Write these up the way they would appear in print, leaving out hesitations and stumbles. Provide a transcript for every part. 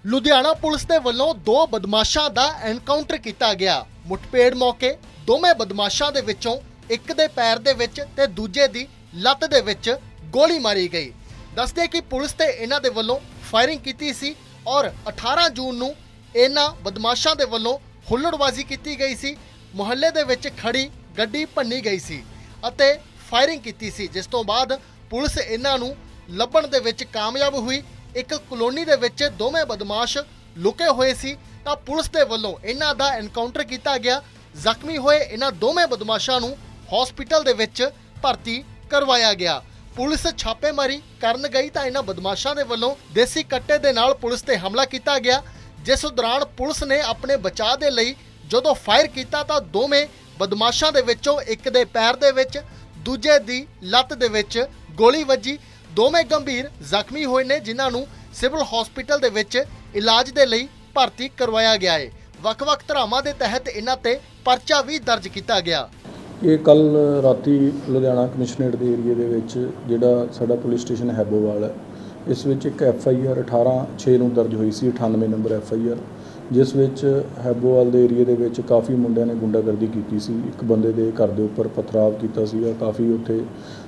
Ludhiana police ਦੇ ਵੱਲੋਂ ਦੋ ਬਦਮਾਸ਼ਾਂ ਦਾ ਐਨਕਾਊਂਟਰ ਕੀਤਾ ਗਿਆ। ਮੁੱਠਭੇੜ ਮੌਕੇ ਦੋਵੇਂ ਬਦਮਾਸ਼ਾਂ ਦੇ ਵਿੱਚੋਂ ਇੱਕ ਦੇ ਪੈਰ ਦੇ ਵਿੱਚ ਤੇ ਦੂਜੇ ਦੀ ਲੱਤ ਦੇ ਵਿੱਚ ਗੋਲੀ ਮਾਰੀ ਗਈ। ਦੱਸਦੇ ਕਿ ਪੁਲਿਸ ਤੇ ਇਹਨਾਂ ਦੇ ਵੱਲੋਂ ਫਾਇਰਿੰਗ ਕੀਤੀ ਸੀ ਔਰ 18 ਜੂਨ ਨੂੰ ਇਹਨਾਂ ਬਦਮਾਸ਼ਾਂ ਦੇ ਵੱਲੋਂ ਹੁੱਲੜਬਾਜ਼ੀ ਕੀਤੀ ਗਈ ਸੀ। ਮੁਹੱਲੇ ਦੇ ਵਿੱਚ ਖੜੀ ਗੱਡੀ ਭੰਨੀ ਗਈ ਸੀ ਅਤੇ ਫਾਇਰਿੰਗ ਕੀਤੀ ਸੀ, ਜਿਸ ਤੋਂ ਬਾਅਦ ਪੁਲਿਸ ਇਹਨਾਂ ਨੂੰ ਲੱਭਣ ਦੇ ਵਿੱਚ ਕਾਮਯਾਬ ਹੋਈ। ਇੱਕ ਕਲੋਨੀ ਦੇ ਵਿੱਚ ਦੋਵੇਂ ਬਦਮਾਸ਼ ਲੁਕੇ ਹੋਏ ਸੀ ਤਾਂ ਪੁਲਿਸ ਦੇ ਵੱਲੋਂ ਇਹਨਾਂ ਦਾ ਐਨਕਾਊਂਟਰ ਕੀਤਾ ਗਿਆ। ਜ਼ਖਮੀ ਹੋਏ ਇਹਨਾਂ ਦੋਵੇਂ ਬਦਮਾਸ਼ਾਂ ਨੂੰ ਹਸਪੀਟਲ ਦੇ ਵਿੱਚ ਭਰਤੀ ਕਰਵਾਇਆ ਗਿਆ। ਪੁਲਿਸ ਛਾਪੇਮਾਰੀ ਕਰਨ ਗਈ ਤਾਂ ਇਹਨਾਂ ਬਦਮਾਸ਼ਾਂ ਦੇ ਵੱਲੋਂ ਦੇਸੀ ਕੱਟੇ ਦੇ ਨਾਲ ਪੁਲਿਸ ਤੇ ਹਮਲਾ ਕੀਤਾ ਗਿਆ, ਜਿਸ ਦੌਰਾਨ ਪੁਲਿਸ ਨੇ ਆਪਣੇ ਬਚਾਅ ਦੇ ਲਈ ਜਦੋਂ ਫਾਇਰ ਕੀਤਾ ਤਾਂ ਦੋਵੇਂ ਬਦਮਾਸ਼ਾਂ ਦੇ ਵਿੱਚੋਂ ਇੱਕ ਦੇ ਪੈਰ ਦੇ ਵਿੱਚ ਦੂਜੇ ਦੀ ਲੱਤ ਦੇ ਵਿੱਚ ਗੋਲੀ ਵੱਜੀ। ਦੋਵੇਂ ਗੰਭੀਰ ਜ਼ਖਮੀ ਹੋਏ ਨੇ, ਜਿਨ੍ਹਾਂ ਨੂੰ ਸਿਵਲ ਹਸਪੀਟਲ ਦੇ ਵਿੱਚ ਇਲਾਜ ਦੇ ਲਈ ਭਰਤੀ ਕਰਵਾਇਆ ਗਿਆ ਹੈ। ਵੱਖ-ਵੱਖ ਧਾਰਾਵਾਂ ਦੇ ਤਹਿਤ ਇਹਨਾਂ ਤੇ ਪਰਚਾ ਵੀ ਦਰਜ ਕੀਤਾ ਗਿਆ। ਇਹ ਕੱਲ ਰਾਤੀ ਲੁਧਿਆਣਾ ਕਮਿਸ਼ਨਰੇਟ ਦੇ ਏਰੀਏ ਦੇ ਵਿੱਚ ਜਿਹੜਾ ਸਾਡਾ ਪੁਲਿਸ ਸਟੇਸ਼ਨ ਹੈਬੋਵਾਲ ਹੈ, ਇਸ ਵਿੱਚ ਇੱਕ FIR 18/6 ਨੂੰ ਦਰਜ ਹੋਈ ਸੀ, 98 ਨੰਬਰ FIR, ਜਿਸ ਵਿੱਚ ਹੈਬੋਵਾਲ ਦੇ ਏਰੀਏ ਦੇ ਵਿੱਚ ਕਾਫੀ ਮੁੰਡਿਆਂ ਨੇ ਗੁੰਡਾਗਰਦੀ ਕੀਤੀ ਸੀ। ਇੱਕ ਬੰਦੇ ਦੇ ਘਰ ਦੇ ਉੱਪਰ ਪਥਰਾਵ ਕੀਤਾ ਸੀਗਾ, ਕਾਫੀ ਉੱਥੇ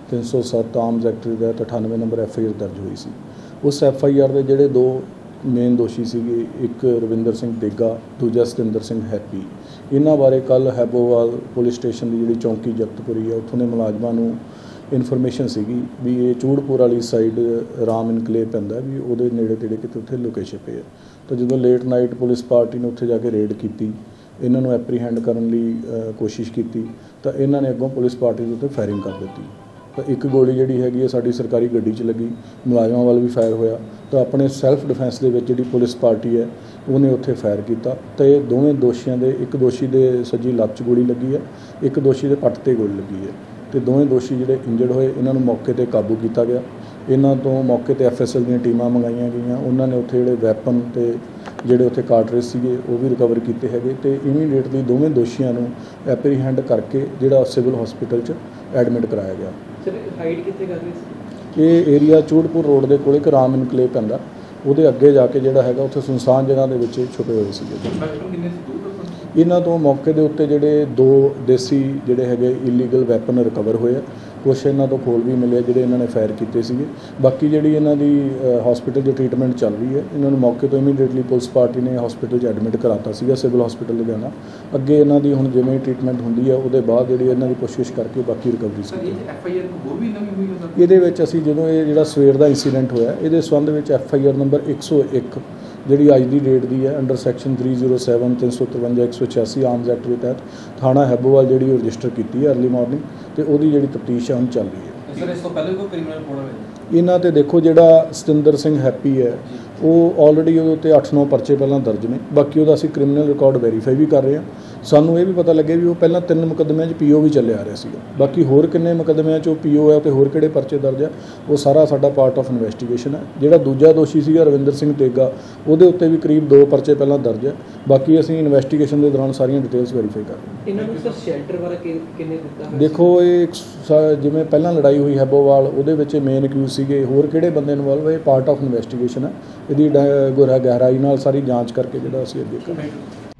307 ਆਰਮਜ਼ ਐਕਟ ਦੇ ਤਹਿਤ 98 ਨੰਬਰ FIR ਦਰਜ ਹੋਈ ਸੀ। ਉਸ FIR ਦੇ ਜਿਹੜੇ ਦੋ ਮੇਨ ਦੋਸ਼ੀ ਸੀਗੇ, ਇੱਕ ਰਵਿੰਦਰ ਸਿੰਘ ਦੇਗਾ, ਦੂਜਾ ਸਤਿੰਦਰ ਸਿੰਘ ਹੈਪੀ। ਇਹਨਾਂ ਬਾਰੇ ਕੱਲ ਹੈਬੋਵਾਲ ਪੁਲਿਸ ਸਟੇਸ਼ਨ ਦੀ ਜਿਹੜੀ ਚੌਂਕੀ ਜਗਤਪੁਰੀ ਹੈ, ਉੱਥੋਂ ਦੇ ਮੁਲਾਜ਼ਮਾਂ ਨੂੰ ਇਨਫੋਰਮੇਸ਼ਨ ਸੀਗੀ ਵੀ ਇਹ ਚੂੜਪੁਰ ਵਾਲੀ ਸਾਈਡ ਰਾਮ ਇਨਕਲੇਵ ਪੈਂਦਾ, ਵੀ ਉਹਦੇ ਨੇੜੇ ਤੇੜੇ ਕਿਤੇ ਉੱਥੇ ਲੁਕੇ ਛਿਪੇ ਆ। ਤਾਂ ਜਦੋਂ ਲੇਟ ਨਾਈਟ ਪੁਲਿਸ ਪਾਰਟੀ ਨੇ ਉੱਥੇ ਜਾ ਕੇ ਰੇਡ ਕੀਤੀ, ਇਹਨਾਂ ਨੂੰ ਐਪਰੀਹੈਂਡ ਕਰਨ ਲਈ ਕੋਸ਼ਿਸ਼ ਕੀਤੀ ਤਾਂ ਇਹਨਾਂ ਨੇ ਅੱਗੋਂ ਪੁਲਿਸ ਪਾਰਟੀ ਦੇ ਉੱਤੇ ਫਾਇਰਿੰਗ ਕਰ ਦਿੱਤੀ। ਤਾਂ ਇੱਕ ਗੋਲੀ ਜਿਹੜੀ ਹੈਗੀ ਹੈ ਸਾਡੀ ਸਰਕਾਰੀ ਗੱਡੀ 'ਚ ਲੱਗੀ, ਮੁਲਾਜ਼ਮਾਂ ਵੱਲ ਵੀ ਫਾਇਰ ਹੋਇਆ। ਤਾਂ ਆਪਣੇ ਸੈਲਫ ਡਿਫੈਂਸ ਦੇ ਵਿੱਚ ਜਿਹੜੀ ਪੁਲਿਸ ਪਾਰਟੀ ਹੈ ਉਹਨੇ ਉੱਥੇ ਫਾਇਰ ਕੀਤਾ ਤਾਂ ਇਹ ਦੋਵੇਂ ਦੋਸ਼ੀਆਂ ਦੇ, ਇੱਕ ਦੋਸ਼ੀ ਦੇ ਸੱਜੀ ਲੱਤ 'ਚ ਗੋਲੀ ਲੱਗੀ ਹੈ, ਇੱਕ ਦੋਸ਼ੀ ਦੇ ਪੱਟ 'ਤੇ ਗੋਲੀ ਲੱਗੀ ਹੈ। ਤੇ ਦੋਵੇਂ ਦੋਸ਼ੀ ਜਿਹੜੇ ਇੰਜਰਡ ਹੋਏ, ਇਹਨਾਂ ਨੂੰ ਮੌਕੇ 'ਤੇ ਕਾਬੂ ਕੀਤਾ ਗਿਆ। ਇਹਨਾਂ ਤੋਂ ਮੌਕੇ 'ਤੇ FSL ਦੀਆਂ ਟੀਮਾਂ ਮੰਗਾਈਆਂ ਗਈਆਂ। ਉਹਨਾਂ ਨੇ ਉੱਥੇ ਜਿਹੜੇ ਵੈਪਨ ਤੇ ਜਿਹੜੇ ਉੱਥੇ ਕਾਰਟਰੇਜ ਸੀਗੇ ਉਹ ਵੀ ਰਿਕਵਰ ਕੀਤੇ ਹੈਗੇ ਤੇ ਇਮੀਡੀਏਟਲੀ ਦੋਵੇਂ ਦੋਸ਼ੀਆਂ ਨੂੰ ਐਪਰੀਹੈਂਡ ਕਰਕੇ ਜਿਹੜਾ ਸਿਵਲ ਹਸਪੀਟਲ 'ਚ ਐਡਮਿਟ ਕਰਾਇਆ ਗਿਆ। ਸਰ ਹਾਈਡ ਕਿੱਥੇ ਕਰ ਰਹੇ ਸੀ? ਇਹ ਏਰੀਆ ਚੂੜਪੁਰ ਰੋਡ ਦੇ ਕੋਲ ਇੱਕ ਰਾਮ ਇਨਕਲੇਵ ਪੈਂਦਾ, ਉਹਦੇ ਅੱਗੇ ਜਾ ਕੇ ਜਿਹੜਾ ਹੈਗਾ ਉੱਥੇ ਸੁਨਸਾਨ ਜਗ੍ਹਾ ਦੇ ਵਿੱਚ ਛੁਪੇ ਹੋਏ ਸੀਗੇ। ਇਹਨਾਂ ਤੋਂ ਮੌਕੇ ਦੇ ਉੱਤੇ ਜਿਹੜੇ ਦੋ ਦੇਸੀ ਜਿਹੜੇ ਹੈਗੇ ਇਲੀਗਲ ਵੈਪਨ ਰਿਕਵਰ ਹੋਏ ਆ। ਕੁਛ ਇਹਨਾਂ ਤੋਂ ਖੋਲ ਵੀ ਮਿਲੇ ਜਿਹੜੇ ਇਹਨਾਂ ਨੇ ਫਾਇਰ ਕੀਤੇ ਸੀਗੇ। ਬਾਕੀ ਜਿਹੜੀ ਇਹਨਾਂ ਦੀ ਹਸਪੀਟਲ 'ਚ ਟ੍ਰੀਟਮੈਂਟ ਚੱਲ ਰਹੀ ਹੈ, ਇਹਨਾਂ ਨੂੰ ਮੌਕੇ ਤੋਂ ਇਮੀਡੀਏਟਲੀ ਪੁਲਿਸ ਪਾਰਟੀ ਨੇ ਹਸਪੀਟਲ 'ਚ ਐਡਮਿਟ ਕਰਾਤਾ ਸੀਗਾ, ਸਿਵਲ ਹਸਪੀਟਲ ਲੁਧਿਆਣਾ। ਅੱਗੇ ਇਹਨਾਂ ਦੀ ਹੁਣ ਜਿਵੇਂ ਟ੍ਰੀਟਮੈਂਟ ਹੁੰਦੀ ਹੈ ਉਹਦੇ ਬਾਅਦ ਜਿਹੜੀ ਇਹਨਾਂ ਦੀ ਪੁੱਛਗਿੱਛ ਕਰਕੇ ਬਾਕੀ ਰਿਕਵਰੀ ਸੀ। ਇਹਦੇ ਵਿੱਚ ਅਸੀਂ ਜਦੋਂ ਇਹ ਜਿਹੜਾ ਸਵੇਰ ਦਾ ਇੰਸੀਡੈਂਟ ਹੋਇਆ, ਇਹਦੇ ਸੰਬੰਧ ਵਿੱਚ FIR ਨੰਬਰ 101 ਜਿਹੜੀ ਅੱਜ ਦੀ ਡੇਟ ਦੀ ਹੈ ਅੰਡਰ ਸੈਕਸ਼ਨ 307 353 186 ਆਰਮਜ਼ ਐਕਟ ਦੇ ਤਹਿਤ ਥਾਣਾ ਹੈਬੋਵਾਲ ਜਿਹੜੀ ਉਹ ਰਜਿਸਟਰ ਕੀਤੀ ਹੈ ਅਰਲੀ ਮਾਰਨਿੰਗ, ਤੇ ਉਹਦੀ ਜਿਹੜੀ ਤਫਤੀਸ਼ ਹੈ ਹੁਣ ਚੱਲ ਰਹੀ ਹੈ। ਸਰ ਇਸ ਤੋਂ ਪਹਿਲੇ ਕੋਈ ਕ੍ਰਿਮੀਨਲ ਰਿਪੋਰਟ ਹੋਵੇ? ਇਹਨਾਂ ਤੇ ਦੇਖੋ ਜਿਹੜਾ ਸਤਿੰਦਰ ਸਿੰਘ ਹੈਪੀ ਹੈ ਉਹ ਆਲਰੇਡੀ ਉਹਦੇ ਉੱਤੇ 8-9 ਪਰਚੇ ਪਹਿਲਾਂ ਦਰਜ ਨੇ। ਬਾਕੀ ਉਹਦਾ ਅਸੀਂ ਕ੍ਰਿਮੀਨਲ ਰਿਕਾਰਡ ਵੈਰੀਫਾਈ ਵੀ ਕਰ ਰਹੇ ਹਾਂ। ਸਾਨੂੰ ਇਹ ਵੀ ਪਤਾ ਲੱਗੇ ਵੀ ਉਹ ਪਹਿਲਾਂ 3 ਮੁਕੱਦਮਿਆਂ 'ਚ PO ਵੀ ਚੱਲਿਆ ਆ ਰਿਹਾ ਸੀਗਾ। ਬਾਕੀ ਹੋਰ ਕਿੰਨੇ ਮੁਕੱਦਮਿਆਂ 'ਚ ਉਹ PO ਹੈ ਤੇ ਹੋਰ ਕਿਹੜੇ ਪਰਚੇ ਦਰਜ ਹੈ, ਉਹ ਸਾਰਾ ਸਾਡਾ ਪਾਰਟ ਆਫ ਇਨਵੈਸਟੀਗੇਸ਼ਨ ਹੈ। ਜਿਹੜਾ ਦੂਜਾ ਦੋਸ਼ੀ ਸੀਗਾ ਰਵਿੰਦਰ ਸਿੰਘ ਤੇਗਾ, ਉਹਦੇ ਉੱਤੇ ਵੀ ਕਰੀਬ 2 ਪਰਚੇ ਪਹਿਲਾਂ ਦਰਜ ਹੈ। ਬਾਕੀ ਅਸੀਂ ਇਨਵੈਸਟੀਗੇਸ਼ਨ ਦੇ ਦੌਰਾਨ ਸਾਰੀਆਂ ਡਿਟੇਲਸ ਵੈਰੀਫਾਈ ਕਰ ਰਹੇ ਹਾਂ। ਇਹਨਾਂ ਨੂੰ ਸਰ ਸ਼ੈਲਟਰ ਵਾਲਾ ਕਿੰਨੇ ਦਿੱਤਾ? ਦੇਖੋ ਇਹ ਜਿਵੇਂ ਪਹਿਲਾਂ ਲੜਾਈ ਹੋਈ ਹੈਬੋਵਾਲ, ਉਹਦੇ ਵਿੱਚ ਮੇਨ ਅਕਿਊਜ਼ ਸੀਗੇ, ਹੋਰ ਕਿਹੜੇ ਬੰਦੇ ਇਨਵੋਲਵ ਹੈ, ਇਹ ਪਾਰਟ ਆਫ ਇਨਵੈਸਟੀਗੇਸ਼ਨ ਹੈ। ਇਹਦੀ ਗਹਿਰਾਈ ਨਾਲ ਸਾਰੀ ਜਾਂਚ ਕਰਕੇ ਜਿਹੜਾ ਅਸੀਂ ਅੱਗੇ ਕਰਾਂਗੇ।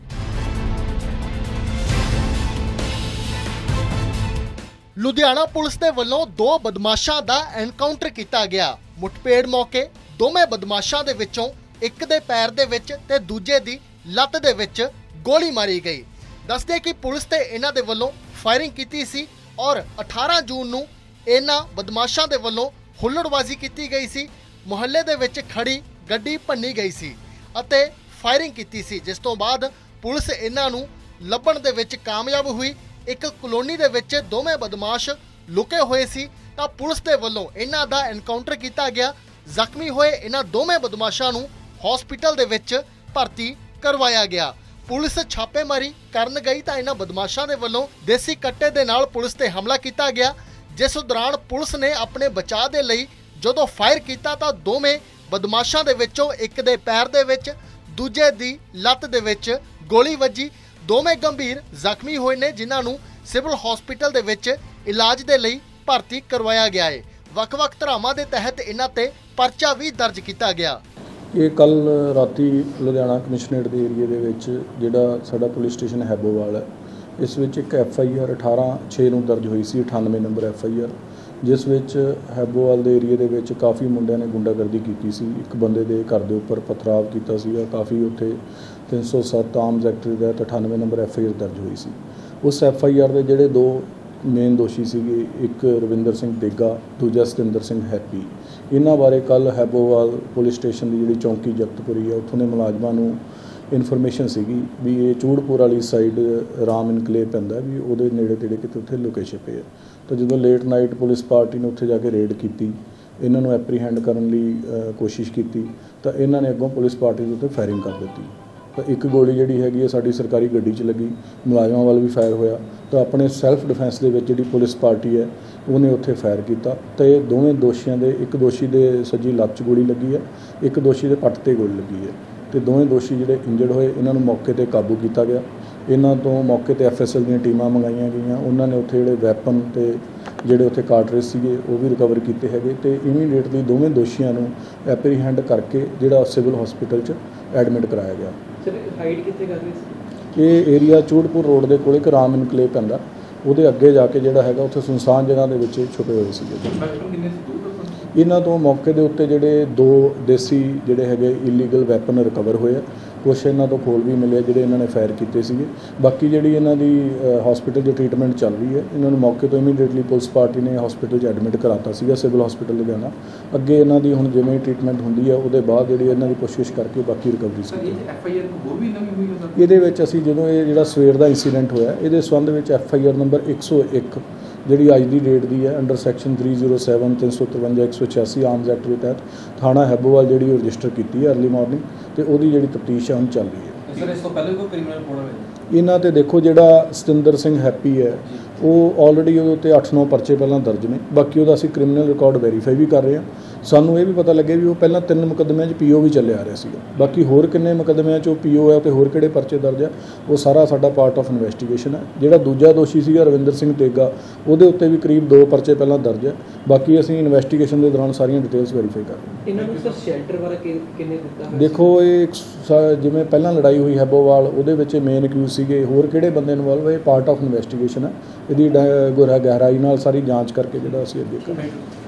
ਲੁਧਿਆਣਾ ਪੁਲਿਸ ਦੇ ਵੱਲੋਂ ਦੋ ਬਦਮਾਸ਼ਾਂ ਦਾ ਐਨਕਾਊਂਟਰ ਕੀਤਾ ਗਿਆ। ਮੁੱਠਭੇੜ ਮੌਕੇ ਦੋਵੇਂ ਬਦਮਾਸ਼ਾਂ ਦੇ ਵਿੱਚੋਂ ਇੱਕ ਦੇ ਪੈਰ ਦੇ ਵਿੱਚ ਤੇ ਦੂਜੇ ਦੀ ਲੱਤ ਦੇ ਵਿੱਚ ਗੋਲੀ ਮਾਰੀ ਗਈ। ਦੱਸਦੇ ਕਿ ਪੁਲਿਸ ਤੇ ਇਹਨਾਂ ਦੇ ਵੱਲੋਂ ਫਾਇਰਿੰਗ ਕੀਤੀ ਸੀ ਔਰ 18 ਜੂਨ ਨੂੰ ਇਹਨਾਂ ਬਦਮਾਸ਼ਾਂ ਦੇ ਵੱਲੋਂ ਹੁੱਲੜਬਾਜ਼ੀ ਕੀਤੀ ਗਈ ਸੀ। ਮੁਹੱਲੇ ਦੇ ਵਿੱਚ ਖੜੀ ਗੱਡੀ ਭੰਨੀ ਗਈ ਸੀ ਅਤੇ ਫਾਇਰਿੰਗ ਕੀਤੀ ਸੀ, ਜਿਸ ਤੋਂ ਬਾਅਦ ਪੁਲਿਸ ਇਹਨਾਂ ਨੂੰ ਲੱਭਣ ਦੇ ਵਿੱਚ ਕਾਮਯਾਬ ਹੋਈ। ਇੱਕ ਕਲੋਨੀ ਦੇ ਵਿੱਚ ਦੋਵੇਂ ਬਦਮਾਸ਼ ਲੁਕੇ ਹੋਏ ਸੀ ਤਾਂ ਪੁਲਿਸ ਦੇ ਵੱਲੋਂ ਇਹਨਾਂ ਦਾ ਐਨਕਾਊਂਟਰ ਕੀਤਾ ਗਿਆ। ਜ਼ਖਮੀ ਹੋਏ ਇਹਨਾਂ ਦੋਵੇਂ ਬਦਮਾਸ਼ਾਂ ਨੂੰ ਹਸਪੀਟਲ ਦੇ ਵਿੱਚ ਭਰਤੀ ਕਰਵਾਇਆ ਗਿਆ। ਪੁਲਿਸ ਛਾਪੇਮਾਰੀ ਕਰਨ ਗਈ ਤਾਂ ਇਹਨਾਂ ਬਦਮਾਸ਼ਾਂ ਦੇ ਵੱਲੋਂ ਦੇਸੀ ਕੱਟੇ ਦੇ ਨਾਲ ਪੁਲਿਸ ਤੇ ਹਮਲਾ ਕੀਤਾ ਗਿਆ, ਜਿਸ ਦੌਰਾਨ ਪੁਲਿਸ ਨੇ ਆਪਣੇ ਬਚਾਅ ਦੇ ਲਈ ਜਦੋਂ ਫਾਇਰ ਕੀਤਾ ਤਾਂ ਦੋਵੇਂ ਬਦਮਾਸ਼ਾਂ ਦੇ ਵਿੱਚੋਂ ਇੱਕ ਦੇ ਪੈਰ ਦੇ ਵਿੱਚ ਦੂਜੇ ਦੀ ਲੱਤ ਦੇ ਵਿੱਚ ਗੋਲੀ ਵੱਜੀ। ਦੋਵੇਂ ਗੰਭੀਰ ਜ਼ਖਮੀ ਹੋਏ ਨੇ, ਜਿਨ੍ਹਾਂ ਨੂੰ ਸਿਵਲ ਹਸਪੀਟਲ ਦੇ ਵਿੱਚ ਇਲਾਜ ਦੇ ਲਈ ਭਰਤੀ ਕਰਵਾਇਆ ਗਿਆ ਹੈ। ਵੱਖ-ਵੱਖ ਧਾਰਾਵਾਂ ਦੇ ਤਹਿਤ ਇਹਨਾਂ ਤੇ ਪਰਚਾ ਵੀ ਦਰਜ ਕੀਤਾ ਗਿਆ। ਇਹ ਕੱਲ ਰਾਤੀ ਲੁਧਿਆਣਾ ਕਮਿਸ਼ਨਰੇਟ ਦੇ ਏਰੀਏ ਦੇ ਵਿੱਚ ਜਿਹੜਾ ਸਾਡਾ ਪੁਲਿਸ ਸਟੇਸ਼ਨ ਹੈਬੋਵਾਲ ਹੈ, ਇਸ ਵਿੱਚ ਇੱਕ FIR 18/6 ਨੂੰ ਦਰਜ ਹੋਈ ਸੀ, 98 ਨੰਬਰ FIR, ਜਿਸ ਵਿੱਚ ਹੈਬੋਵਾਲ ਦੇ ਏਰੀਏ ਦੇ ਵਿੱਚ ਕਾਫੀ ਮੁੰਡਿਆਂ ਨੇ ਗੁੰਡਾਗਰਦੀ ਕੀਤੀ ਸੀ। ਇੱਕ ਬੰਦੇ ਦੇ ਘਰ ਦੇ ਉੱਪਰ ਪਥਰਾਵ ਕੀਤਾ ਸੀਗਾ, ਕਾਫੀ ਉੱਥੇ 307 ਆਰਮਜ਼ ਐਕਟ ਦੇ ਤਹਿਤ 98 ਨੰਬਰ FIR ਦਰਜ ਹੋਈ ਸੀ। ਉਸ FIR ਦੇ ਜਿਹੜੇ ਦੋ ਮੇਨ ਦੋਸ਼ੀ ਸੀਗੇ, ਇੱਕ ਰਵਿੰਦਰ ਸਿੰਘ ਦੇਗਾ, ਦੂਜਾ ਸਤਿੰਦਰ ਸਿੰਘ ਹੈਪੀ। ਇਹਨਾਂ ਬਾਰੇ ਕੱਲ ਹੈਬੋਵਾਲ ਪੁਲਿਸ ਸਟੇਸ਼ਨ ਦੀ ਜਿਹੜੀ ਚੌਂਕੀ ਜਗਤਪੁਰੀ ਹੈ, ਉੱਥੋਂ ਦੇ ਮੁਲਾਜ਼ਮਾਂ ਨੂੰ ਇਨਫੋਰਮੇਸ਼ਨ ਸੀਗੀ ਵੀ ਇਹ ਚੂੜਪੁਰ ਵਾਲੀ ਸਾਈਡ ਰਾਮ ਇਨਕਲੇਵ ਪੈਂਦਾ, ਵੀ ਉਹਦੇ ਨੇੜੇ ਤੇੜੇ ਕਿਤੇ ਉੱਥੇ ਲੁਕੇ ਛਿਪੇ ਆ। ਤਾਂ ਜਦੋਂ ਲੇਟ ਨਾਈਟ ਪੁਲਿਸ ਪਾਰਟੀ ਨੇ ਉੱਥੇ ਜਾ ਕੇ ਰੇਡ ਕੀਤੀ, ਇਹਨਾਂ ਨੂੰ ਐਪਰੀਹੈਂਡ ਕਰਨ ਲਈ ਕੋਸ਼ਿਸ਼ ਕੀਤੀ, ਤਾਂ ਇਹਨਾਂ ਨੇ ਅੱਗੋਂ ਪੁਲਿਸ ਪਾਰਟੀ ਦੇ ਉੱਤੇ ਫਾਇਰਿੰਗ ਕਰ ਦਿੱਤੀ। ਤਾਂ ਇੱਕ ਗੋਲੀ ਜਿਹੜੀ ਹੈਗੀ ਹੈ ਸਾਡੀ ਸਰਕਾਰੀ ਗੱਡੀ 'ਚ ਲੱਗੀ, ਮੁਲਾਜ਼ਮਾਂ ਵੱਲ ਵੀ ਫਾਇਰ ਹੋਇਆ। ਤਾਂ ਆਪਣੇ ਸੈਲਫ ਡਿਫੈਂਸ ਦੇ ਵਿੱਚ ਜਿਹੜੀ ਪੁਲਿਸ ਪਾਰਟੀ ਹੈ ਉਹਨੇ ਉੱਥੇ ਫਾਇਰ ਕੀਤਾ। ਤਾਂ ਇਹ ਦੋਵੇਂ ਦੋਸ਼ੀਆਂ ਦੇ, ਇੱਕ ਦੋਸ਼ੀ ਦੇ ਸੱਜੀ ਲੱਤ 'ਚ ਗੋਲੀ ਲੱਗੀ ਹੈ, ਇੱਕ ਦੋਸ਼ੀ ਦੇ ਪੱਟ 'ਤੇ ਗੋਲੀ ਲੱਗੀ ਹੈ। ਤੇ ਦੋਵੇਂ ਦੋਸ਼ੀ ਜਿਹੜੇ ਇੰਜਰਡ ਹੋਏ, ਇਹਨਾਂ ਨੂੰ ਮੌਕੇ 'ਤੇ ਕਾਬੂ ਕੀਤਾ ਗਿਆ। ਇਹਨਾਂ ਤੋਂ ਮੌਕੇ 'ਤੇ FSL ਦੀਆਂ ਟੀਮਾਂ ਮੰਗਾਈਆਂ ਗਈਆਂ। ਉਹਨਾਂ ਨੇ ਉੱਥੇ ਜਿਹੜੇ ਵੈਪਨ ਤੇ ਜਿਹੜੇ ਉੱਥੇ ਕਾਰਟਰੇਜ ਸੀਗੇ ਉਹ ਵੀ ਰਿਕਵਰ ਕੀਤੇ ਹੈਗੇ। ਤੇ ਇਮੀਡੀਏਟਲੀ ਦੋਵੇਂ ਦੋਸ਼ੀਆਂ ਨੂੰ ਐਪਰੀਹੈਂਡ ਕਰਕੇ ਜਿਹੜਾ ਸਿਵਲ ਹਸਪੀਟਲ 'ਚ ਐਡਮਿਟ ਕਰਾਇਆ ਗਿਆ। ਸਰ ਹਾਈਡ ਕਿੱਥੇ ਕਰ ਰਹੇ ਸੀ? ਇਹ ਏਰੀਆ ਚੂੜਪੁਰ ਰੋਡ ਦੇ ਕੋਲ ਇੱਕ ਰਾਮ ਇਨਕਲੇਵ ਪੈਂਦਾ, ਉਹਦੇ ਅੱਗੇ ਜਾ ਕੇ ਜਿਹੜਾ ਹੈਗਾ ਉੱਥੇ ਸੁਨਸਾਨ ਜਗ੍ਹਾ ਦੇ ਵਿੱਚ ਛੁਪੇ ਹੋਏ ਸੀਗੇ। ਇਹਨਾਂ ਤੋਂ ਮੌਕੇ ਦੇ ਉੱਤੇ ਜਿਹੜੇ ਦੋ ਦੇਸੀ ਜਿਹੜੇ ਹੈਗੇ ਇਲੀਗਲ ਵੈਪਨ ਰਿਕਵਰ ਹੋਏ ਆ। ਕੁਛ ਇਹਨਾਂ ਤੋਂ ਖੋਲ ਵੀ ਮਿਲੇ ਜਿਹੜੇ ਇਹਨਾਂ ਨੇ ਫਾਇਰ ਕੀਤੇ ਸੀਗੇ। ਬਾਕੀ ਜਿਹੜੀ ਇਹਨਾਂ ਦੀ ਹਸਪੀਟਲ 'ਚ ਟ੍ਰੀਟਮੈਂਟ ਚੱਲ ਰਹੀ ਹੈ, ਇਹਨਾਂ ਨੂੰ ਮੌਕੇ ਤੋਂ ਇਮੀਡੀਏਟਲੀ ਪੁਲਿਸ ਪਾਰਟੀ ਨੇ ਹਸਪੀਟਲ 'ਚ ਐਡਮਿਟ ਕਰਾਤਾ ਸੀਗਾ, ਸਿਵਲ ਹਸਪੀਟਲ ਲੁਧਿਆਣਾ। ਅੱਗੇ ਇਹਨਾਂ ਦੀ ਹੁਣ ਜਿਵੇਂ ਟ੍ਰੀਟਮੈਂਟ ਹੁੰਦੀ ਹੈ ਉਹਦੇ ਬਾਅਦ ਜਿਹੜੀ ਇਹਨਾਂ ਦੀ ਪੁੱਛਗਿੱਛ ਕਰਕੇ ਬਾਕੀ ਰਿਕਵਰੀ ਸੀ। ਇਹਦੇ ਵਿੱਚ ਅਸੀਂ ਜਦੋਂ ਇਹ ਜਿਹੜਾ ਸਵੇਰ ਦਾ ਇੰਸੀਡੈਂਟ ਹੋਇਆ, ਇਹਦੇ ਸੰਬੰਧ ਵਿੱਚ FIR ਨੰਬਰ 101 ਜਿਹੜੀ ਅੱਜ ਦੀ ਡੇਟ ਦੀ ਹੈ, ਅੰਡਰ ਸੈਕਸ਼ਨ 307 353 186 ਆਰਮਜ਼ ਐਕਟ ਦੇ ਤਹਿਤ ਥਾਣਾ ਹੈਬੋਵਾਲ ਜਿਹੜੀ ਉਹ ਰਜਿਸਟਰ ਕੀਤੀ ਹੈ ਅਰਲੀ ਮਾਰਨਿੰਗ, ਤੇ ਉਹਦੀ ਜਿਹੜੀ ਤਫਤੀਸ਼ ਹੈ ਹੁਣ ਚੱਲ ਰਹੀ ਹੈ। ਸਰ ਇਸ ਤੋਂ ਪਹਿਲੇ ਕੋਈ ਕ੍ਰਿਮੀਨਲ ਰਿਪੋਰਟ ਹੋਵੇ? ਇਹਨਾਂ ਤੇ ਦੇਖੋ ਜਿਹੜਾ ਸਤਿੰਦਰ ਸਿੰਘ ਹੈਪੀ ਹੈ, ਉਹ ਆਲਰੇਡੀ ਉਹਦੇ ਉੱਤੇ 8-9 ਪਰਚੇ ਪਹਿਲਾਂ ਦਰਜ ਨੇ। ਬਾਕੀ ਉਹਦਾ ਅਸੀਂ ਕ੍ਰਿਮੀਨਲ ਰਿਕਾਰਡ ਵੈਰੀਫਾਈ ਵੀ ਕਰ ਰਹੇ ਹਾਂ। ਸਾਨੂੰ ਇਹ ਵੀ ਪਤਾ ਲੱਗੇ ਵੀ ਉਹ ਪਹਿਲਾਂ 3 ਮੁਕੱਦਮਿਆਂ 'ਚ PO ਵੀ ਚੱਲਿਆ ਆ ਰਿਹਾ ਸੀਗਾ। ਬਾਕੀ ਹੋਰ ਕਿੰਨੇ ਮੁਕੱਦਮਿਆਂ 'ਚ ਉਹ PO ਹੈ ਤੇ ਹੋਰ ਕਿਹੜੇ ਪਰਚੇ ਦਰਜ ਹੈ, ਉਹ ਸਾਰਾ ਸਾਡਾ ਪਾਰਟ ਆਫ ਇਨਵੈਸਟੀਗੇਸ਼ਨ ਹੈ। ਜਿਹੜਾ ਦੂਜਾ ਦੋਸ਼ੀ ਸੀਗਾ ਰਵਿੰਦਰ ਸਿੰਘ ਤੇਗਾ, ਉਹਦੇ ਉੱਤੇ ਵੀ ਕਰੀਬ 2 ਪਰਚੇ ਪਹਿਲਾਂ ਦਰਜ ਹੈ। ਬਾਕੀ ਅਸੀਂ ਇਨਵੈਸਟੀਗੇਸ਼ਨ ਦੇ ਦੌਰਾਨ ਸਾਰੀਆਂ ਡਿਟੇਲਸ ਵੈਰੀਫਾਈ ਕਰ ਰਹੇ ਹਾਂ। ਇਹਨਾਂ ਨੂੰ ਸਰ ਸ਼ੈਲਟਰ ਵਾਲਾ ਕਿੰਨੇ ਦਿੱਤਾ? ਦੇਖੋ ਇਹ ਜਿਵੇਂ ਪਹਿਲਾਂ ਲੜਾਈ ਹੋਈ ਹੈਬੋਵਾਲ, ਉਹਦੇ ਵਿੱਚ ਮੇਨ ਅਕਿਊਜ਼ ਸੀਗੇ। ਹੋਰ ਕਿਹੜੇ ਬੰਦੇ ਇਨਵੋਲਵ ਹੈ, ਇਹ ਪਾਰਟ ਆਫ ਇਨਵੈਸਟੀਗੇਸ਼ਨ ਹੈ। ਇਹਦੀ ਗਹਿਰਾਈ ਨਾਲ ਸਾਰੀ ਜਾਂਚ ਕਰਕੇ ਜਿਹੜਾ ਅਸੀਂ ਅੱਗੇ ਕਰਾਂਗੇ।